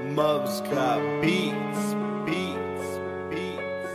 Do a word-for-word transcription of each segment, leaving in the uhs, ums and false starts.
Mubs got beats, beats, beats.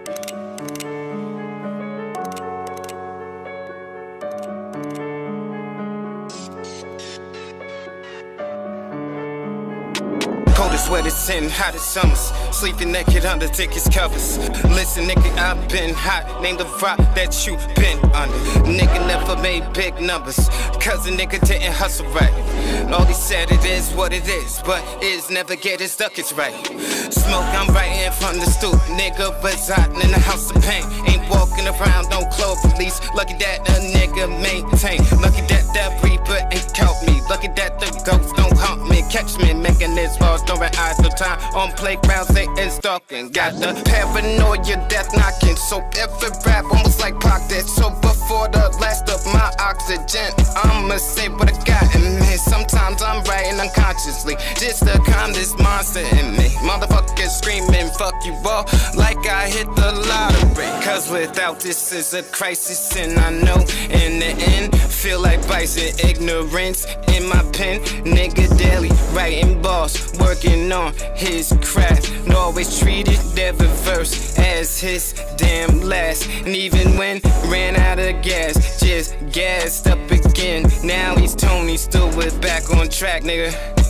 Coldest, wettest, and hottest summers. Sleeping naked under thickest covers. Listen, nigga, I've been hot. Name the rock that you been under. Nigga never made big numbers, cause a nigga didn't hustle right. All he said it is what it is, but is never getting stuck, it's right. Smoke, I'm right in front of the stoop. Nigga residing in the house of pain. Ain't walking around, don't close police. Lucky that a nigga maintain. Lucky that that reaper ain't caught me. Lucky that the ghosts don't haunt me. Catch me making this bars, throwing idle time on playgrounds, they ain't stalking. Got the paranoia, death knocking. So every rap almost like Pac dead. So before the last of my oxygen, I'ma say what I got in me. Sometimes I'm writing unconsciously, just to calm this monster in me. Motherfuckers screaming, fuck you all, like I hit the lottery. Cause without this is a crisis, and I know in the end, feel like bison. Ignorance in my pen, nigga daily writing bars, working on his craft. And always treated every verse as his damn last. And even when ran out of gas, just gassed up again. Now he's Tony Stewart, back on track, nigga.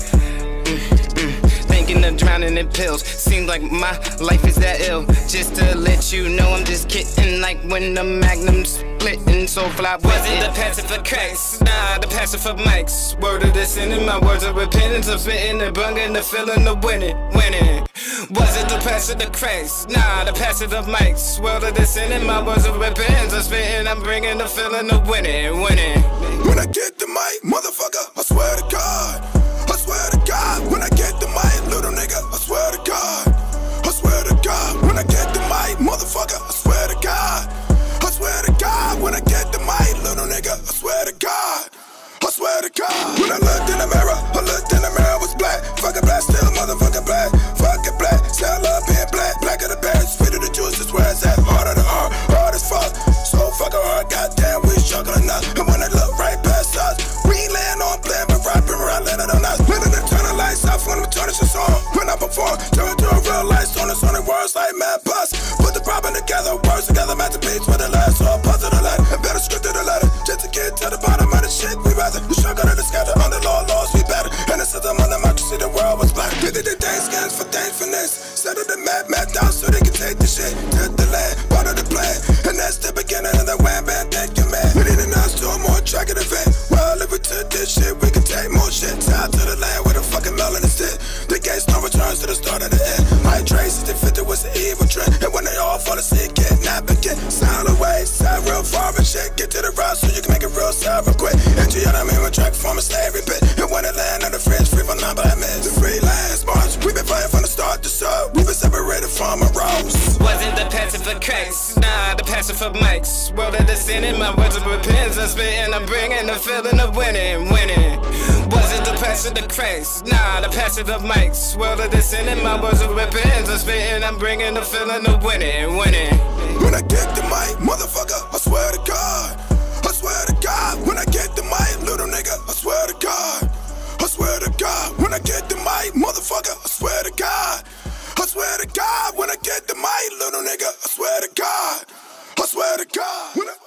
Mm, mm. Thinking of drowning in pills, seems like my life is that ill. Just to let you know I'm just kidding, like when the magnum's splitting, so fly with it. The passive for cracks, nah, the passive for mics. Word of the sin in my words of repentance, I'm spitting the bunging, the feeling of winning, winning. Was it the passive the cracks, nah, the passive of mics. Word of the sin in my words of repentance, I'm spitting, I'm bringing the feeling of winning, winning. When I get the mic, motherfucker, I swear to God, I swear to God. When I get the mic, little nigga, I swear to God, I swear to God. When I get the mic, motherfucker, I swear to God, I swear to God. When I get the mic, little nigga, I swear to God, I swear to God. When I looked in the mirror, I looked in the mirror, was black. Fucking black, still motherfucking black. Fucking black, still love being black. Black of the berries, sweet of the juice, is where it's at. Hard of the heart, hard as fuck. So fucking hard, goddamn, we struggling up. And when I look right past us, we ain't laying on playing, but rapping around, letting on us. Letting the turn the lights off when we turn this on. When I perform, turn to a real light, on the sonic words like mad bus. Put the problem together, words together, masterpiece with the last, so puzzle the letter. And better script to the letter, just to get to the bottom of the shit. We rather, we struggle to discover, under law, laws, we better. And the system on democracy, the world was black. Did the things, scans for thankfulness. Settle the map, map down so they can take the shit to the land, part of the plan. And that's the beginning of the wham bam, thank you, man. We need to announce to a more track of the event. Well, if we took this shit, we can take more shit. Tied to the land with a fucking melon instead. The gates no returns to the start of the end. My traces, they fit it was the evil trend. And when they all fall asleep, kidnap again. Sound away, sound real far and shit. Get to the route so you can make it real sound real quick. Enter your name in track from a slavery pit. And when it land on the fringe, free from non-black men. The freelance march, we've been fighting from the start to start. We've been separated from a rose. Wasn't the passive for cracks, nah, the passive for mics. World of the sin in my words of repentance, I'm spitting, I'm bringing the feeling of winning, winning. Wasn't the passive the cracks, nah, the passive of mics. World of the sin in my words of repentance, I'm spitting, I'm bringing the feeling of winning, winning. When I get the mic, motherfucker, I swear to God, I swear to God. When I get the mic, little nigga, I swear to God, I swear to God. When I get the mic, motherfucker, I swear to God, I swear to God. When I get the mic, little nigga, I swear to God, I swear to God. When I